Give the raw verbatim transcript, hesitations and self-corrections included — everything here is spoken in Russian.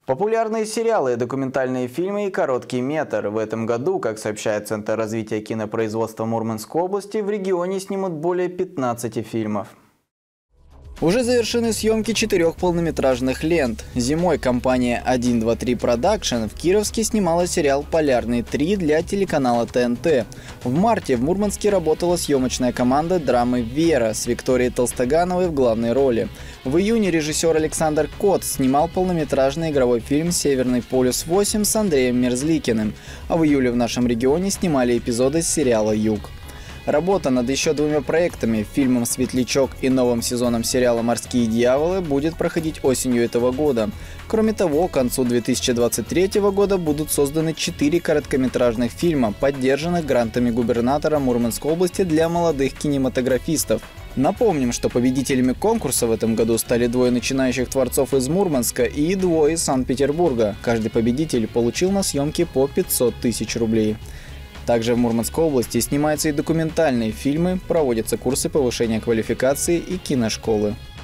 Популярные сериалы, документальные фильмы и короткий метр. В этом году, как сообщает Центр развития кинопроизводства Мурманской области, в регионе снимут более пятнадцати фильмов. Уже завершены съемки четырех полнометражных лент. Зимой компания один два три Production в Кировске снимала сериал «Полярный три» для телеканала Т Н Т. В марте в Мурманске работала съемочная команда драмы «Вера» с Викторией Толстогановой в главной роли. В июне режиссер Александр Кот снимал полнометражный игровой фильм «Северный полюс восемь» с Андреем Мерзликиным. А в июле в нашем регионе снимали эпизоды с сериала «Юг». Работа над еще двумя проектами – фильмом «Светлячок» и новым сезоном сериала «Морские дьяволы» будет проходить осенью этого года. Кроме того, к концу две тысячи двадцать третьего года будут созданы четыре короткометражных фильма, поддержанных грантами губернатора Мурманской области для молодых кинематографистов. Напомним, что победителями конкурса в этом году стали двое начинающих творцов из Мурманска и двое из Санкт-Петербурга. Каждый победитель получил на съемки по пятьсот тысяч рублей. Также в Мурманской области снимаются и документальные фильмы, проводятся курсы повышения квалификации и киношколы.